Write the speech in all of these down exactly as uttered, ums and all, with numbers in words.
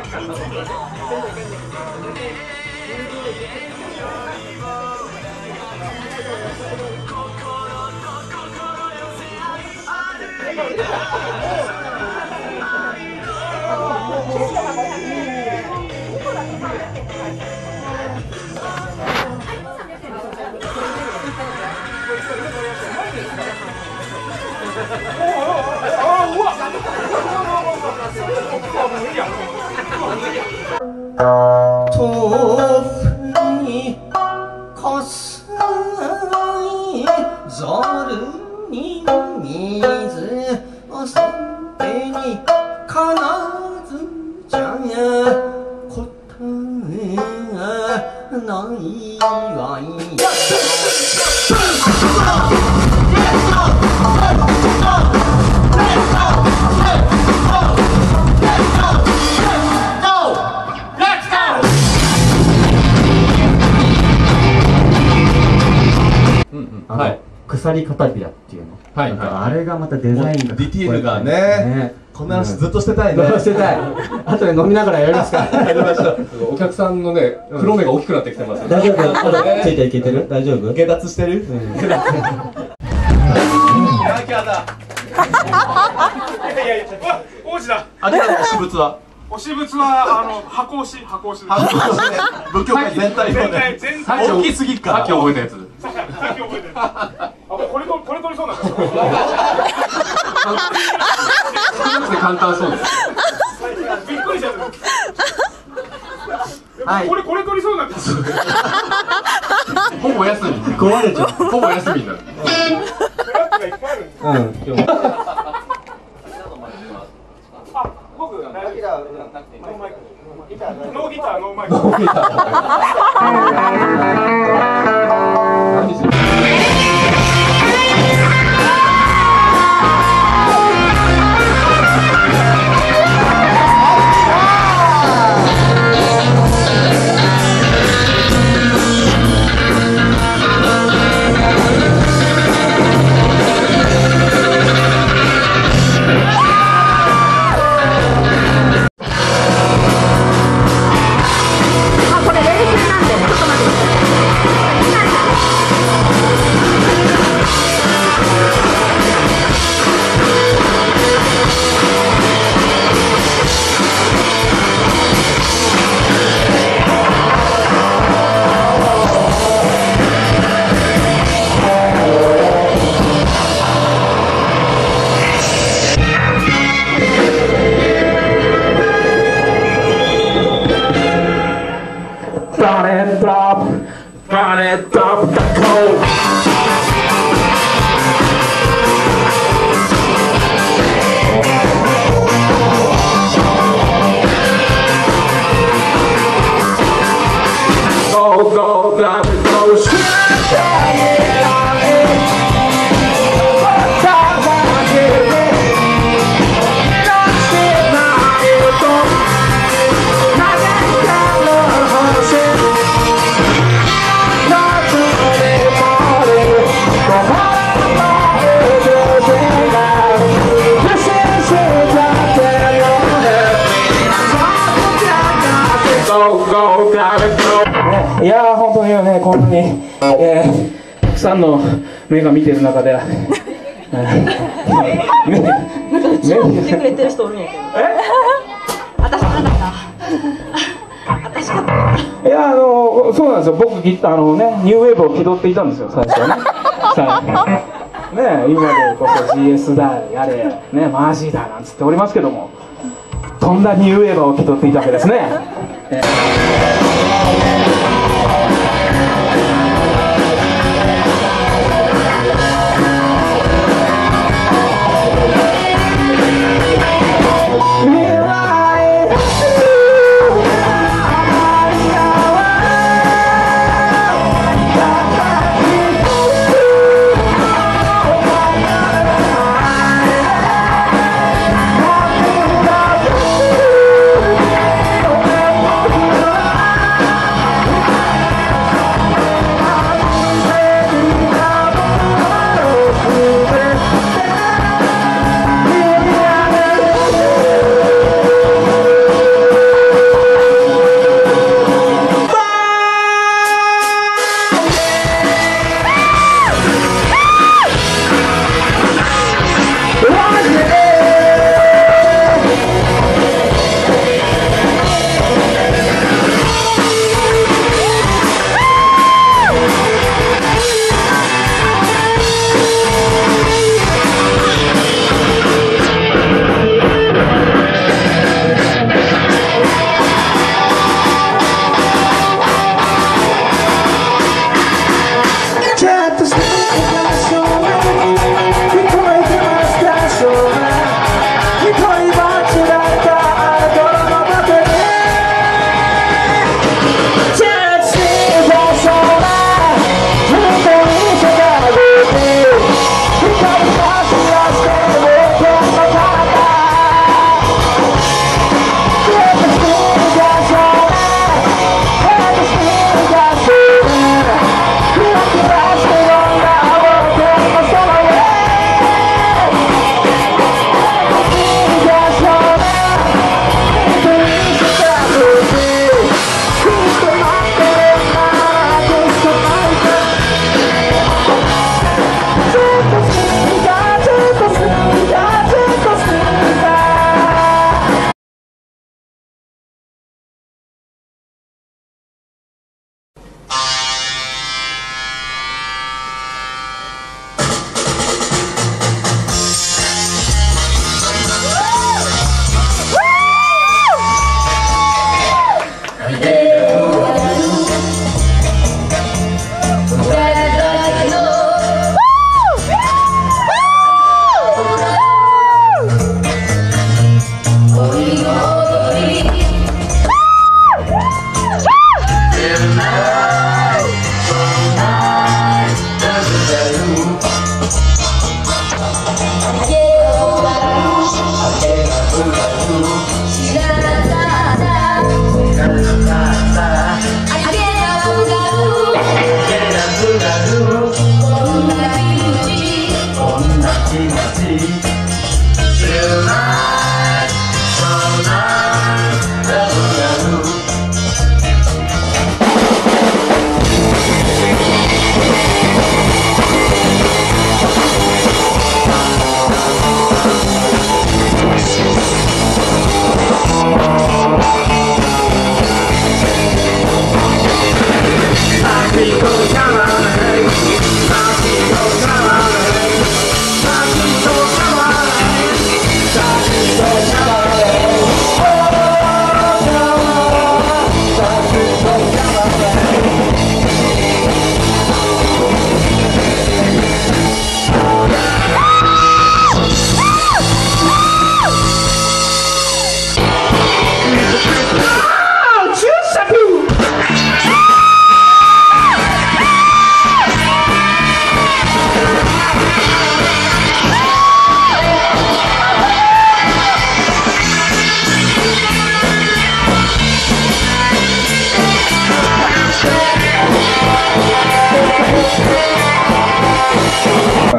豆腐にこすいざるに水をそってに必ずじゃ答えがないわいはい、鎖カタピラっていうの、はいはい、あれがまたデザインがディティールがね、こんな話ずっとしてたいね。 してたい。あとで飲みながらやりますか。 やりましょう。お客さんのね、黒目が大きくなってきてます。 大丈夫？あとついていけてる？大丈夫？ 下脱してる？下脱。アキラだ。いやいやいや、王子だ。アキラの推し物は？推し物はあの箱推し、箱推し。箱推しね。仏教界全体のね。大きすぎっから。さっき覚えたやつ。さっき覚えたやつ。あ、これとこれ取りそうなんですよ。簡単そうです。びっくりしちゃった。はい。これこれ取りそうなんです。ほぼ休み。 壊れちゃう。 ほぼ休みになる。 うん。今日。 あ、僕ノーギター、ノーマイク。ノーギター、ノーマイク。何してる？ いやー本当にね、こんなに、えー、たくさんの目が見てる中で、目見てくれてる人おるんやけど。私かなかった。私かな。 いやあのそうなんですよ。僕ギターあのねニューウェーブを気取っていたんですよ最初はね。さね今でこそ ジーエス だやれねマージーだなんつっておりますけども、とんだニューウェーブを気取っていたわけですね。えー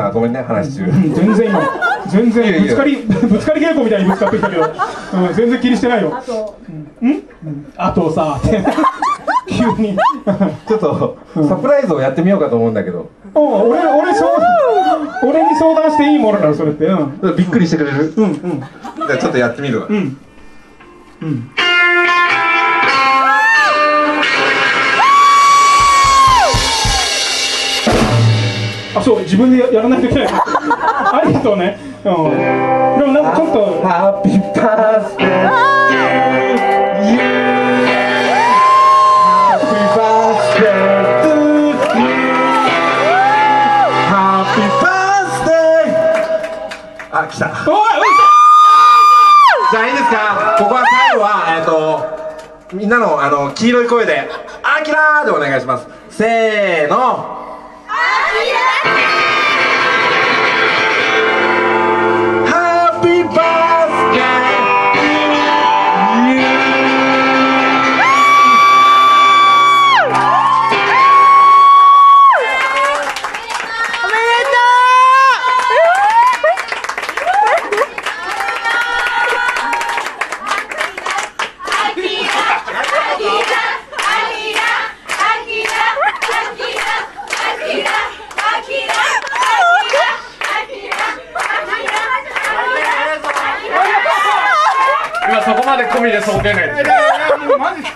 あごめんね話中。 全然今全然ぶつかりぶつかり稽古みたいにぶつかってきたけど、うん、全然気にしてないよ。あと、うん、あとさ急にちょっとサプライズをやってみようかと思うんだけど。 お俺俺そう俺に相談していいものなのそれって。うん。 びっくりしてくれる？ うんうん。 じゃあちょっとやってみるわ。 うんうん。あ、そう、自分でやらないといけない。ありがとうね。うん。でもなんかちょっと。 ハッピーバースデー。ハッピーバースデー。ハッピーバースデー。あ、来た。おい、じゃあいいですか。ここは最後はえっとみんなのあの黄色い声で「あきらー」でお願いします。せーの。そこまで込みでそう出ないですよ。 マジや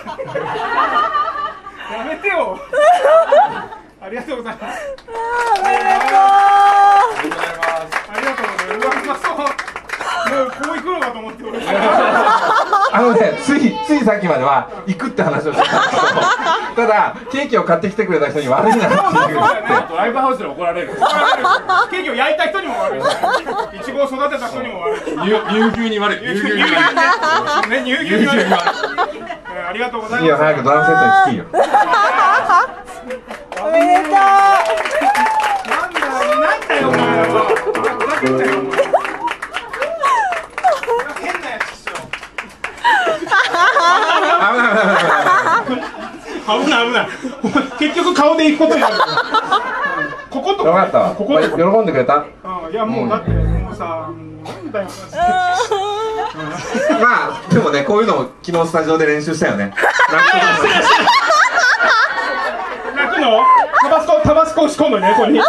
めてよ。ありがとうございます。 おめでとう。 ありがとうございます。ありがとうございます。うわ、うまそう。もうこう行くのかと思って俺。 あのね、ついついさっきまでは行くって話をしてたんですけど、ただケーキを買ってきてくれた人に悪いなっていう。 ライブハウスで怒られる。ケーキを焼いた人にも悪い。いちごを育てた人にも悪い。 乳牛に悪い。乳牛に悪い。 ね、乳牛に悪い。ありがとうございます。 いいよ、早くドラムセットにつきよ。 おめでとう。 なんだよ、なんだよ、お前は。ふざけんなよ。変なやつっしょ。危ない危ない。結局顔で行くことになる。ここと分かった。 ここで喜んでくれた？ いやもうだってもうさ、なんだよ。 まあでもね、こういうのを昨日スタジオで練習したよね。 泣くの？タバスコタバスコ仕込むねここに。でね。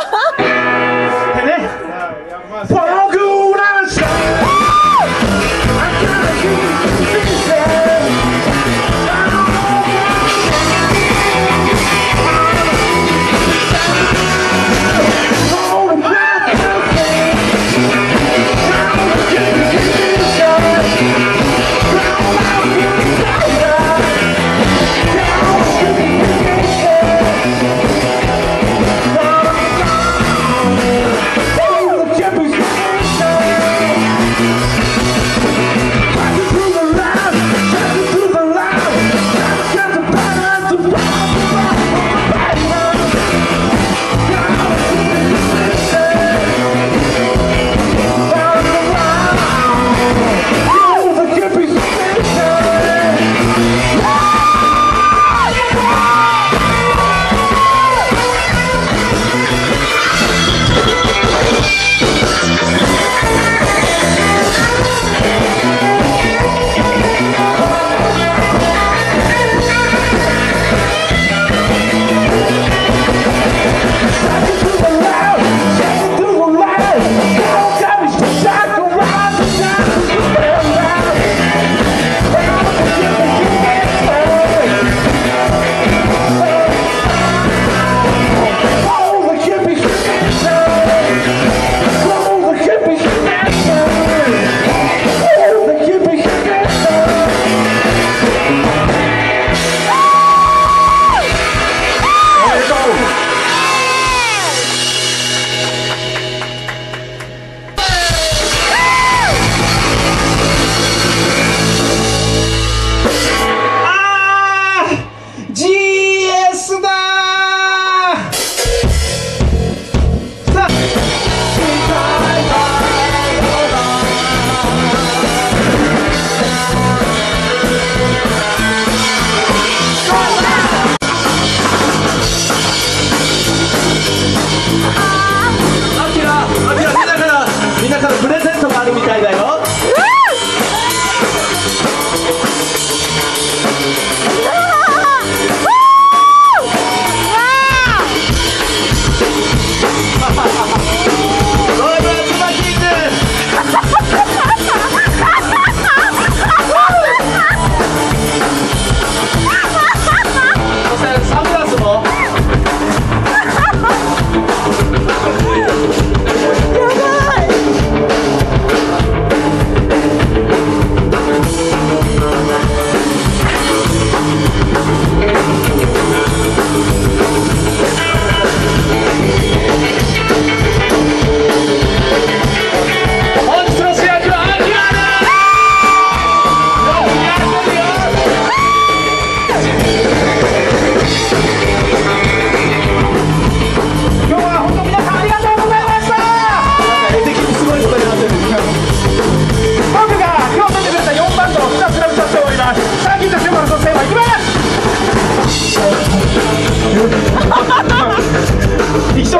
「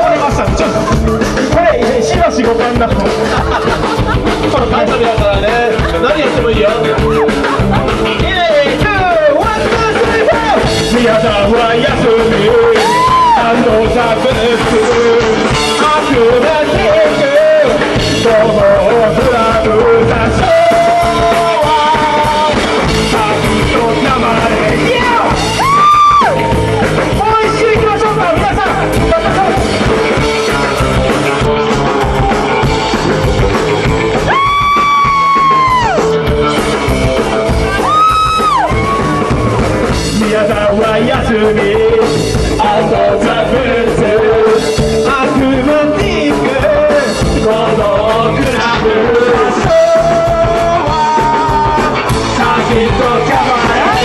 これましたちょっとこれしばしご勘だこの感謝だからね何やってもいいよ宮田は休みあのザブス悪魔キングどうもフラブザショーは先と山でもう一周いきましょうか皆さん宮田は休みあのザブス悪魔ティックこのクラブショーは先とキャバ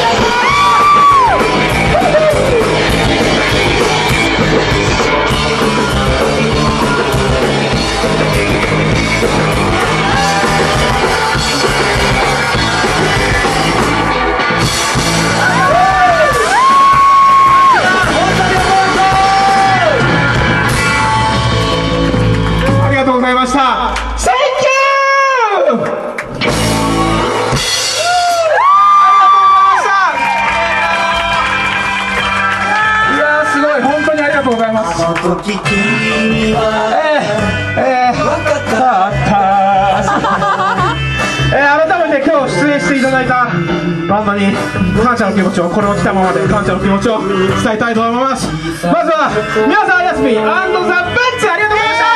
バンドに感謝の気持ちをこれを着たままで感謝の気持ちを伝えたいと思います。まずは皆さんやすみ&ザ・バッツありがとうございました、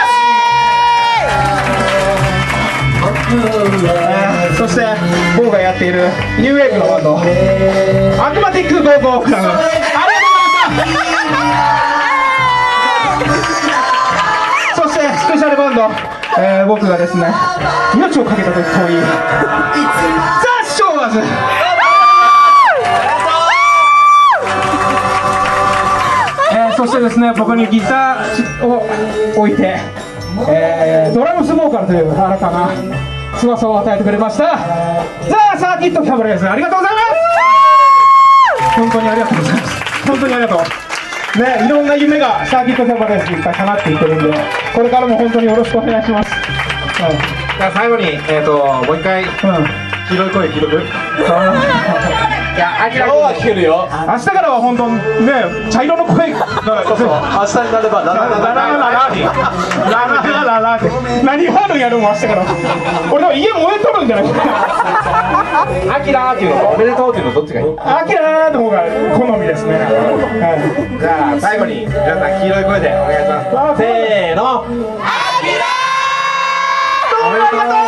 えー、そして僕がやっているニューウェーブのバンドアクマティック・ゴーゴークラブありがとうございましたそしてスペシャルバンド、えー、僕がですね命をかけたと言ってもいいザ・ショーワーズそしてですね、僕にギターを置いて、えー、ドラムスボーカルという新たな翼を与えてくれましたザ・サーキット・キャバレーズありがとうございます本当にありがとうございます本当にありがとうね、いろんな夢がサーキット・キャバレーズにいっぱい叶っていってるんでこれからも本当によろしくお願いします、うん、 じゃあ最後に、えーと、もう一回、うん、広い声広くいや、あきら君は聞けるよ。明日からは本当ね、茶色の声がそうそう、明日になればラララララララララララって何があるんやるもん明日から俺でも家燃えとるんじゃないかなあきらーっていうのとおめでとうっていうのどっちがいいあきらーの方が好みですね、はい、じゃあ最後に皆さん黄色い声でお願いしますせーのあきらーおめでとう